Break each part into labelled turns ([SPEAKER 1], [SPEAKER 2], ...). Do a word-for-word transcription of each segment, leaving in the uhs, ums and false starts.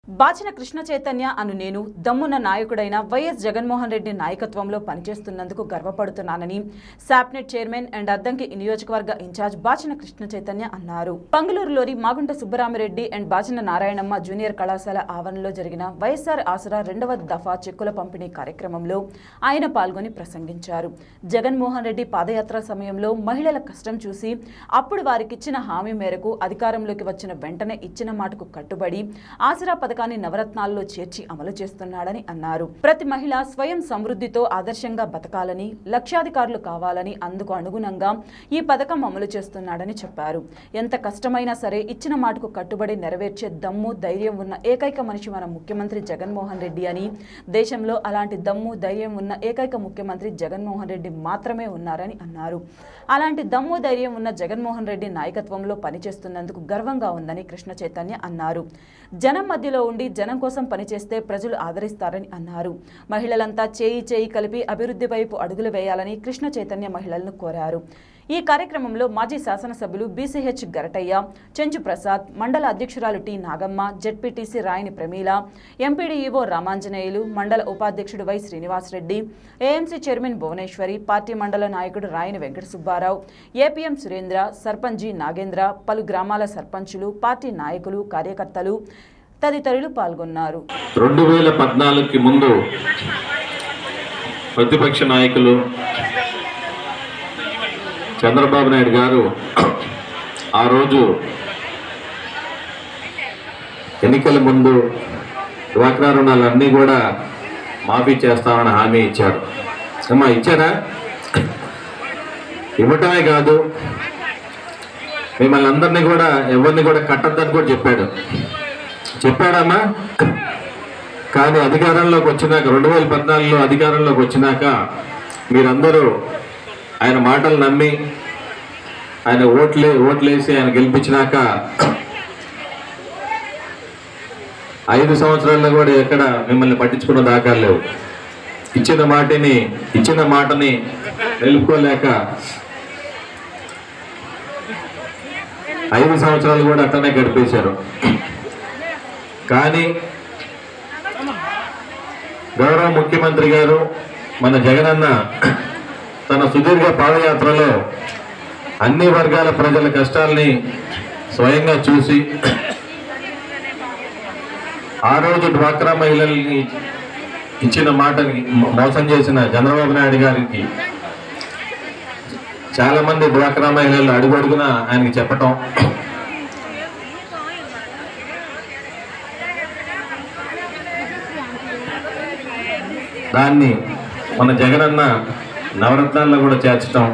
[SPEAKER 1] బాచిన కృష్ణ చైతన్య అను నేను దమ్మున నాయకుడైన వైఎస్ జగన్మోహన్ రెడ్డి నాయకత్వంలో పనిచేస్తున్నందుకు గర్వపడుతున్నానని సాప్నెట్ చైర్మన్ అండ్ అద్దంకి నియోజకవర్గ ఇన్ఛార్జ్ బాచిన కృష్ణ చైతన్య అన్నారు. పంగులూరులోని మాగుంట సుబ్బరామిరెడ్డి అండ్ బాచిన నారాయణమ్మ జూనియర్ కళాశాల ఆవరణలో జరిగిన వైఎస్ఆర్ ఆసరా రెండవ దఫా చెక్కుల పంపిణీ కార్యక్రమంలో ఆయన పాల్గొని ప్రసంగించారు. జగన్మోహన్ రెడ్డి పాదయాత్ర సమయంలో మహిళల కష్టం చూసి అప్పుడు వారికిచ్చిన హామీ మేరకు అధికారంలోకి వచ్చిన వెంటనే ఇచ్చిన మాటకు కట్టుబడి ఆసరా పథకాన్ని నవరత్నాల్లో చేర్చి అమలు చేస్తున్నాడని అన్నారు. ప్రతి మహిళ స్వయం సమృద్ధితో ఆదర్శంగా బతకాలని, లక్ష్యాధికారులు కావాలని అందుకు అనుగుణంగా ఈ పథకం అమలు చేస్తున్నాడని చెప్పారు. ఎంత కష్టమైనా సరే ఇచ్చిన మాటకు కట్టుబడి నెరవేర్చే దమ్ము, ధైర్యం ఉన్న ఏకైక మనిషి మన ముఖ్యమంత్రి జగన్మోహన్ రెడ్డి అని, దేశంలో అలాంటి దమ్ము, ధైర్యం ఉన్న ఏకైక ముఖ్యమంత్రి జగన్మోహన్ రెడ్డి మాత్రమే ఉన్నారని అన్నారు. అలాంటి దమ్ము, ధైర్యం ఉన్న జగన్మోహన్ రెడ్డి నాయకత్వంలో పనిచేస్తున్నందుకు గర్వంగా ఉందని కృష్ణ చైతన్య అన్నారు. జనం మధ్యలో ఉండి జనం కోసం పనిచేస్తే ప్రజలు ఆదరిస్తారని అన్నారు. మహిళలంతా చేయి చేయి కలిపి అభివృద్ధి వైపు అడుగులు వేయాలని కృష్ణ చైతన్య మహిళలను కోరారు. ఈ కార్యక్రమంలో మాజీ శాసనసభ్యులు బీసీహెచ్ గరటయ్య, చెంచు ప్రసాద్, మండల అధ్యక్షురాలు టి నాగమ్మ, జెడ్పీటీసీ రాయని ప్రమీల, ఎంపీడీఈఓ రామాంజనేయులు, మండల ఉపాధ్యక్షుడు Y Srinivasareddy, AMC chairman Bhuvaneshwari, party మండల నాయకుడు రాయని వెంకట సుబ్బారావు, ఏపీఎం సురేంద్ర, సర్పంచ్ నాగేంద్ర, పలు గ్రామాల సర్పంచులు, పార్టీ నాయకులు, కార్యకర్తలు తదితరులు పాల్గొన్నారు.
[SPEAKER 2] రెండు వేల పద్నాలుగుకి ముందు ప్రతిపక్ష నాయకులు చంద్రబాబు నాయుడు గారు ఆ రోజు ఎన్నికల ముందు డ్వాక్రా రుణాలన్నీ కూడా మాఫీ చేస్తామని హామీ ఇచ్చారు. అమ్మా ఇచ్చారా? ఇవ్వటమే కాదు, మిమ్మల్ని అందరినీ కూడా ఎవరిని కూడా కట్టద్దని కూడా చెప్పాడు. చెప్పాడమ్మా. కానీ అధికారంలోకి వచ్చినాక రెండు వేల పద్నాలుగులో అధికారంలోకి వచ్చినాక మీరందరూ ఆయన మాటలు నమ్మి ఆయన ఓట్లే ఓట్లేసి ఆయన గెలిపించినాక ఐదు సంవత్సరాల్లో కూడా ఎక్కడ మిమ్మల్ని పట్టించుకున్న దాఖలు లేవు. ఇచ్చిన మాటని ఇచ్చిన మాటని నిలుపుకోలేక ఐదు సంవత్సరాలు కూడా అట్లనే గడిపేశారు. కానీ గౌరవ ముఖ్యమంత్రి గారు మన జగనన్న తన సుదీర్ఘ పాదయాత్రలో అన్ని వర్గాల ప్రజల కష్టాలని స్వయంగా చూసి ఆ రోజు డ్వాక్రా మహిళల్ని ఇచ్చిన మాటని మోసం చేసిన చంద్రబాబు నాయుడు గారికి చాలా మంది డ్వాక్రా మహిళలు అడుగడుగున ఆయనకి చెప్పటం, దాన్ని మన జగనన్న నవరత్నాల్లో కూడా చేర్చడం,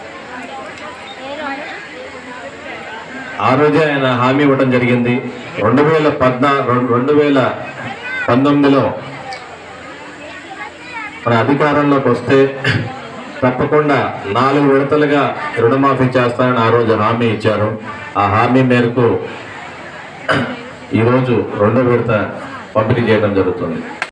[SPEAKER 2] ఆ రోజే ఆయన హామీ ఇవ్వడం జరిగింది. రెండు వేల పద్నా రెండు వేల పంతొమ్మిదిలో మన అధికారంలోకి వస్తే తప్పకుండా నాలుగు విడతలుగా రుణమాఫీ చేస్తారని ఆ రోజు హామీ ఇచ్చారు. ఆ హామీ మేరకు ఈరోజు రెండో విడత పంపిణీ చేయడం జరుగుతుంది.